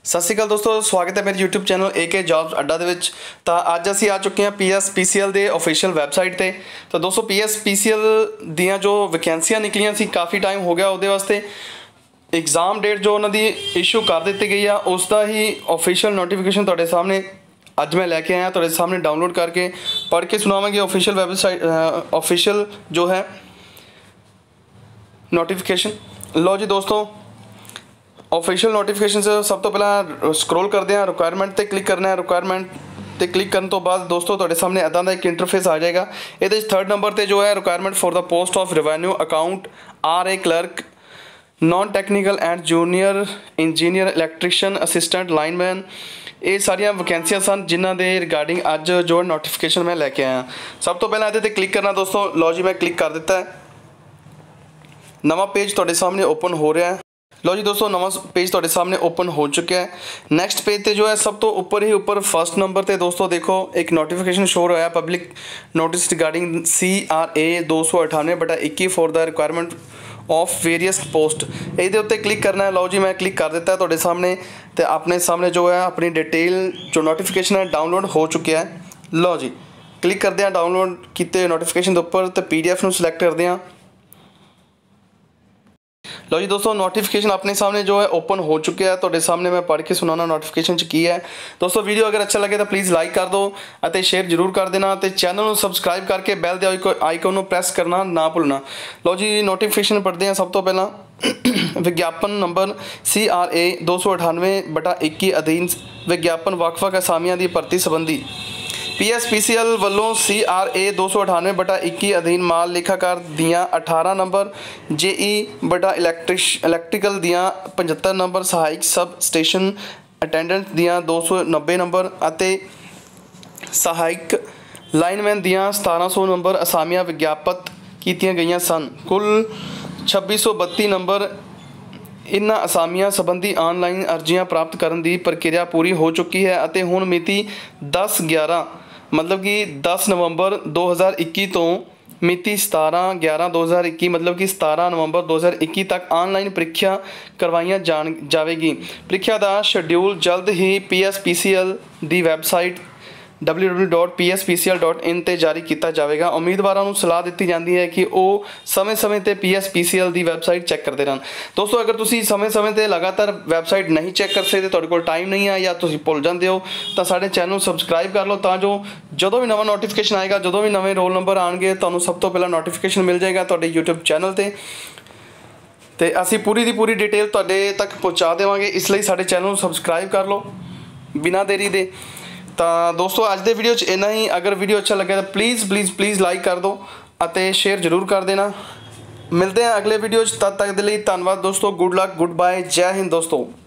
सत श्री अकाल दोस्तों, स्वागत है मेरे यूट्यूब चैनल AK जॉब्स अड्डा दे विच। तो अज असी आ चुके हैं PSPCL दे ऑफिशियल वैबसाइट ते। तो दोस्तों PSPCL दियां जो वैकेंसियां निकलियां सी काफ़ी टाइम हो गया उहदे वास्ते एग्जाम डेट जो उन्होंने इशू कर दी गई है उसका ही ऑफिशियल नोटिफिकेशन तुहाडे सामने अज मैं लैके आया, तुहाडे सामने डाउनलोड करके पढ़ के सुनावांगे। ऑफिशियल वैबसाइट ऑफिशियल जो है नोटिफिकेशन। लो जी दोस्तों, ऑफिशियल नोटिफिकेशन से सब तो पहला स्क्रोल करते हैं, रिक्वायरमेंट ते क्लिक करना है। रिक्वायरमेंट ते क्लिक करने तो बाद दोस्तों तुहाडे सामने अदा दा एक इंटरफेस आ जाएगा। ये थर्ड नंबर ते जो है requirement for the post of revenue account RA clerk, non technical and junior engineer electrician assistant lineman, ये सारिया वैकेंसियां सन जिन्हों के रिगार्डिंग अज जो नोटिफिकेशन मैं लैके आया। सब तो पहला ये क्लिक करना दोस्तों। लो जी मैं क्लिक कर दिता है, नवा पेज तुहाडे सामने ओपन हो रहा है। लो जी दोस्तों, नवा पेज तुहाडे सामने ओपन हो चुका है। नैक्सट पेज पे जो है सब तो ऊपर ही ऊपर फर्स्ट नंबर पे दोस्तों देखो एक नोटिफिकेशन शो होया, public notice regarding CRA 298/21 for the requirement of various post. ये उत्ते क्लिक करना है। लो जी मैं क्लिक कर दिता है तुहाडे सामने, तो अपने सामने जो है अपनी डिटेल जो नोटिफिकेशन है डाउनलोड हो चुका है। लो जी क्लिक करते हैं डाउनलोड किए नोटिफिकेशन के उपर, तो PDF में सिलेक्ट करते हैं। लो जी दोस्तों, नोटिफिकेशन अपने सामने जो है ओपन हो चुके हैं। तो सामने मैं पढ़ के सुनाना नोटिफिकेशन की है। दोस्तों वीडियो अगर अच्छा लगे तो प्लीज़ लाइक कर दो और शेयर जरूर कर देना, तो चैनल को सबसक्राइब करके बैल के आइकन को प्रेस करना ना भूलना। लो जी नोटिफिकेशन पढ़ते हैं। सब तो पहला विज्ञापन नंबर CRA 298/21 अधीन विज्ञापन वक्-वक् असामियां की भर्ती संबंधी PSPCL वालों CRA 298/21 अधीन माल लेखाकार दियाँ 18 नंबर, JE बटा इलैक्ट्रिकल दियाँ 75 नंबर, सहायक सब स्टेशन अटेंडेंट दियाँ 290 नंबर अते सहायक लाइनमैन दियाँ 1700 नंबर असामियां विज्ञापित कीतियां गईयां सन। कुल 2632 नंबर इन्हां असामियां संबंधी ऑनलाइन अर्जियां प्राप्त करने की प्रक्रिया पूरी हो चुकी है अते हुण मिति 10/11 मतलब कि 10 नवंबर 2021 तो मिति 17/11/2021 मतलब कि 17 नवंबर 2021 तक ऑनलाइन परीक्षा करवाई जाएगी। परीक्षा का शेड्यूल जल्द ही PSPCL की वैबसाइट www.pspcl.in ते जारी किया जाएगा। उम्मीदवारों को सलाह दी जाती है कि वह समय समय पर PSPCL की वैबसाइट चैक करते रहन। दोस्तों अगर तुम समय समय पर लगातार वैबसाइट नहीं चैक कर सकते, तुहाडे कोल टाइम नहीं है या तुम भुल जाते हो, तो साडे चैनल सबसक्राइब कर लो, तो जो भी नवा नोटिफिकेशन आएगा, जो भी नवे रोल नंबर आएंगे, तो सब तो पहला नोटिफिकेशन मिल जाएगा तुहाडे यूट्यूब चैनल पर। तो असी पूरी की पूरी डिटेल तुहाडे तक पहुँचा देवांगे, इसलिए साडे चैनल सबसक्राइब कर लो बिना देरी दे। तो दोस्तों अज के वीडियो इन्ना ही। अगर वीडियो अच्छा लगे तो प्लीज़ लाइक कर दो और शेयर जरूर कर देना। मिलते हैं अगले वीडियो, तब तक के लिए धन्यवाद दोस्तों। गुड लक, गुड बाय, जय हिंद दोस्तों।